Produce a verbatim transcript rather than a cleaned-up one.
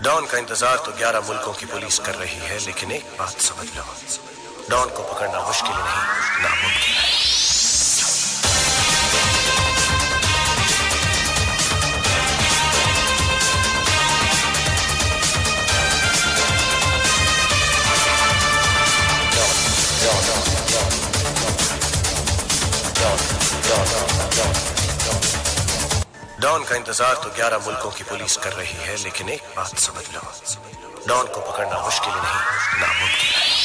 Don का इंतजार तो ग्यारह मुल्कों की पुलिस कर रही है, लेकिन एक बात समझ लो, डॉन को पकड़ना मुश्किल नहीं, नामुमकिन है। डॉन का इंतजार तो ग्यारह मुल्कों की पुलिस कर रही है, लेकिन एक बात समझ लो, डॉन को पकड़ना मुश्किल नहीं, नामुमकिन है।